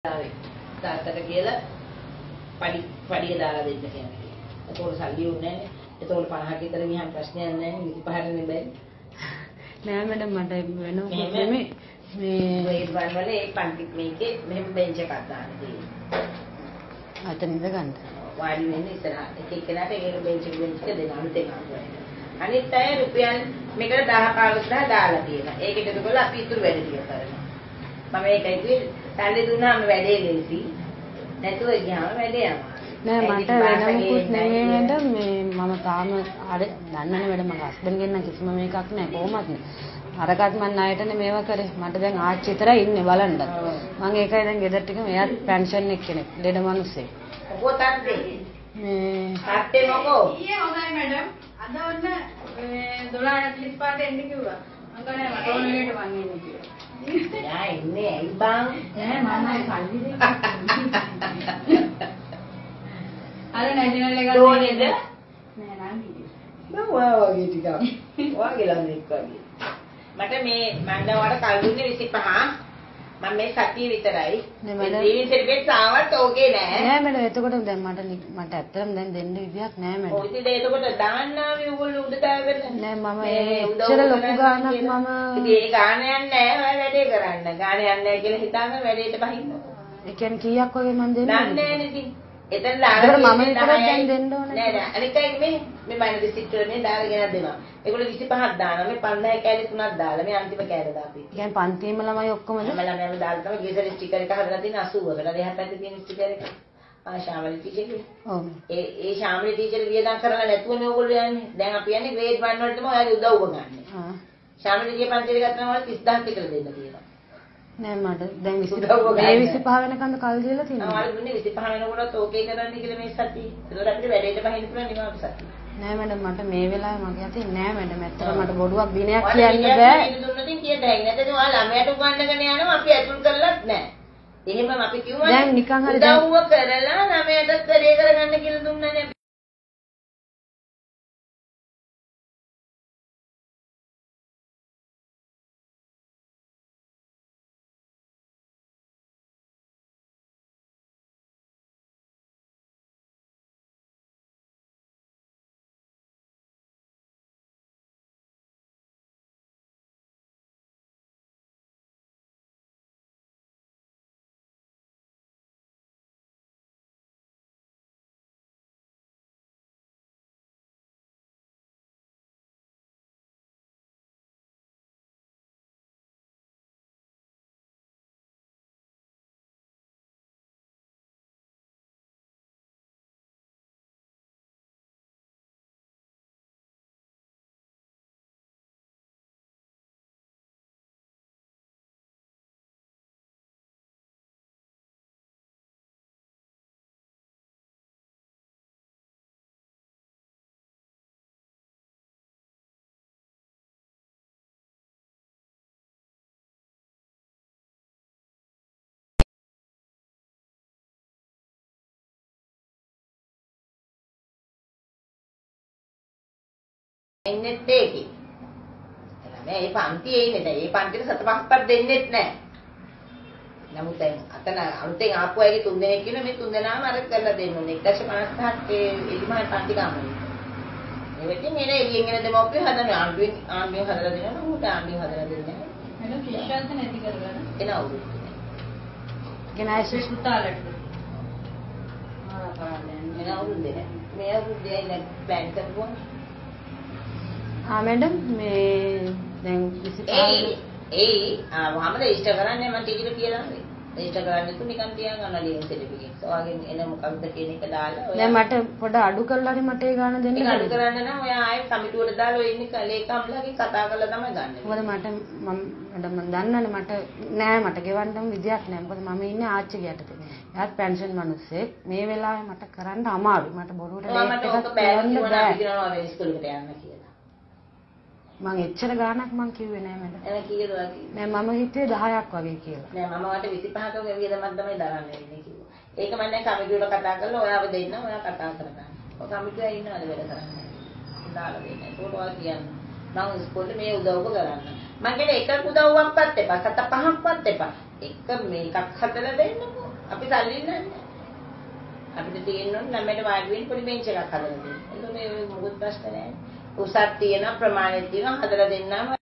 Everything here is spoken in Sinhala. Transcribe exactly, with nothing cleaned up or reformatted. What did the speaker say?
තාත්තට කියලා පඩි පඩිය දාලා දෙන්න කියන්නේ. ඒකෝට සල්ලි උන්නේ නැහැ. ඒකෝට පනහක් විතර මියන් ප්‍රශ්නයක් නැහැ. විසිපහට නෙබැයි. නෑ මැඩම් මට වෙන නෙමෙයි මේ මේ වල ඒ පන්ති මේකේ මෙහෙම බෙන්ච් එකක් දාන්න තියෙනවා. අතන ඉඳ ගන්න. වාඩි වෙන්න ඉස්සරහ එක එක්කෙනාට ඒක බෙන්ච් එක බෙන්ච් එක දෙනවා අනිත් එක. අනිත් අය රුපියල් මේකට දහ පහළොස් දහස් දාලා තියෙනවා. ඒක එකතු කරලා අපි ඉතුරු වැඩ ටික කරනවා. මම ඒකයි කිව්වේ සල්ලි දුන්නාම වැඩේ ලේසි. නැතුව ගියාම වැඩේ යනවා. නෑ මට වෙන මොකුත් නෙමෙයි මැඩම් මේ මම තාම අර දන්නනේ මැඩම් මගේ හස්බන්ඩ් ගෙන් නම් කිසිම මේකක් නෑ කොහොමත් නෑ. අරකට මම ණයටනේ මේවා කරේ. මට දැන් ආච්චි විතරයි ඉන්නේ බලන්න. මම ඒකයි දැන් ගෙදර ටික මෙයාත් පෙන්ෂන් එක කෙනෙක්. ලෙඩ මිනිස්සෙක්. මොකෝ තාත්තේ? මේ තාත්තේ මොකෝ? ඊයේ හොඳයි මැඩම්. අද ඔන්න මේ දොළහ අටලිස් පාට එන්න කිව්වා. මම ගානේ මට ඕන වෙලට මං එන්නේ කිව්වා. යා ඉන්නේ ඇයි බං? නෑ මමයි සල්ලි දෙන්නේ. අර නැෂනල් එක දෝනේද? නෑ නංගි. මම ඔයා වගේ ටිකක්. ඔයාගේ ළමෙක් වගේ. මට මේ මම දැන් කල් දුන්නේ විසිපහ. මම මේ සතිය විතරයි. මේ ජීවිත සර්ටිෆිකේට් ආවත් ඕකේ නෑ. නෑ මැඩම් එතකොට දැන් මට මට ඇත්තටම දැන් දෙන්න විදියක් නෑ මැඩම්. ඔය ඉතින් එතකොට දාන්න ආවේ ඔයගොල්ලෝ උඩ දාගෙන. නෑ මම එච්චර ලොකු ගාණක් මම ඉතින් ඒ ගාණ යන්නේ නෑ ඔය වැඩේ කරන්න. ගාණ යන්නේ නෑ කියලා හිතාගෙන වැඩේට බහින්න. ඒ කියන්නේ කීයක් වගේ මම දෙන්නේ? දන්නේ නෑ නේ ඉතින්. එතන ලාගෙන මම විතරක් දැන් දෙන්න ඕනේ. නෑ නෑ අනිකයි මේ මේ මයින් රිසිට් වල මේ දාලා ගෙනත් දෙනවා. ඒගොල්ලෝ විසිපහක් දානවා. මේ පන්දාය කෑලි තුනක් දාලා මේ අන්තිම කෑල්ල දාපි. කියන්නේ පන්තිම ළමයි ඔක්කොමද? හැම ළමයිම දාලා තමයි ගේසර් ස්ටිකර් එක හදලා තියෙන අසූවකට. දෙහත් පැත්තේ තියෙන ස්ටිකර් එක. ආ ශාමලි ටීචර්. ඔව්. ඒ ඒ ශාමලි ටීචර් වියදම් කරලා නැතුවනේ ඕගොල්ලෝ යන්නේ. දැන් අපි යන්නේ ග්‍රේඩ් වන් වලට තමයි ඔයාලගේ උදව්ව ගන්න. ආ. ශාමලි ගේ පන්තියට ගත්තම වල තිස් දහස් විතර දෙන්න තියෙනවා. නෑ මට දැන් විසිපහ විසිපහ වෙනකන් කල් දීලා තියෙනවා. ආවල් දුන්නේ විසිපහ වෙනකොට ඕකේ කරන්න කියලා මේ සතිය. ඒතකොට අපිට වැඩේට බහින්න පුළුවන් නිවාප සතිය. නෑ මැඩම් මට මේ වෙලාවේ මගේ අතේ නෑ මැඩම් ඇත්තට මට බොඩුවක් දිනයක් කියන්න බෑ. ඔයාලා දුන්නොතින් කියද හැයි නැත්නම් ඔයාලා ළමයට උගන්නගෙන යනවා අපි ඇතුල් කරලත් නෑ. එහෙම අපි කිව්වා දැන් නිකන් හරි උදව්ව කරලා ළමයට කරේ කරගන්න කියලා දුන්නනේ. ඉන්නෙත් ඒකේ. එලා මේ පන්තියේ ඉන්නේ දැන් මේ පන්තියට සත පහක්වත් දෙන්නෙත් නැහැ. නමුත් දැන් අතන අලුතෙන් ආපු අයගේ තුන් දෙනෙක් කියන මේ තුන් දෙනාම අර කරලා දෙන්න ඕනේ. එක දශම පනස් පහක් ඒ එලිමහල් පන්ති ගාමනේ. මේ වෙතින් එන එළියෙන් එන දෙමව්පිය හදන ආණ්ඩුවෙන් ආණ්ඩුවෙන් හදලා දෙනවා උට ආණ්ඩුවෙන් හදලා දෙන්නේ නැහැ. මම ශිෂ්‍යත්ව නැති කරගන්න. එන අවුරුදු. ගෙනායිසි පුතාලට. ආ පාඩම් එන අවුරුදු දෙක. මේ අවුරුද්දේ ඉන්න ප්ලෑන් කරපුවා. ආ මැඩම් මේ දැන් විසිපහ ඒ ඒ ආ වහම රෙජිස්ටර් කරන්නේ මම ටීචර් කියලා නේ. රෙජිස්ටර් කරන්නේ තු නිකන් තියාගන්න ලියන සර්ටිෆිකේට්. ඔයාගෙන් එන මොකක්ද කියන එක දාලා ඔයා දැන් මට පොඩ අඩු කරලා හරි මට ඒ ගාණ දෙන්න ඒක අඩු කරන්න නම් ඔයා ආයෙත් කමිටුවට දාලා ඔය ඉන්නේ ලේකම්ලාගෙන් කතා කරලා තමයි ගන්න. මොකද මට මම මම දන්නවනේ මට නෑ මට ගෙවන්නම විදියක් නෑ. මොකද මම ඉන්නේ ආච්චිගේ යටතේ. එයාත් පෙන්ෂන් මිනිස්සෙක්. මේ වෙලාවේ මට කරන්න අමාරුයි. මට බොරුවට මට ඕක බෑ කිව්වනම් අපි කියනවා වෙන ඉස්කෝලේකට යන්න කියලා. මං එච්චර ගාණක් මං කිව්වේ නෑ මට. එන කීයද වගේ? නෑ මම හිතුවේ දහයක් වගේ කියලා. නෑ මම වට විසිපහක වියදමක් තමයි දරන්න ඉන්නේ කිව්වා. ඒක මම දැන් කමිටුවට කතා කරලා ඔයාව දෙන්න ඔයා කතා කරගන්න. ඔය කමිටුවේ ඉන්නවද වැඩ කරන්නේ? දාලා දෙන්න. ඒකට ඔයා කියන්න. මම ඉස්කෝලේ මේ උදව්ව කරන්න. මම කියන්නේ එක උදව්වක්වත් එපා. සත පහක්වත් එපා. එක මේකක් හදලා දෙන්නකෝ. අපි සල්ලි නෑ. අපිට තියෙන්නේ ළමයට වාඩි වෙන්න පොඩි බෙන්ච් එකක් හදලා දෙන්න. එතකොට මේ මොකුත් ප්‍රශ්න නෑ. උසක් තියෙනවා ප්‍රමාණයක් තියෙනවා හදලා දෙන්නාම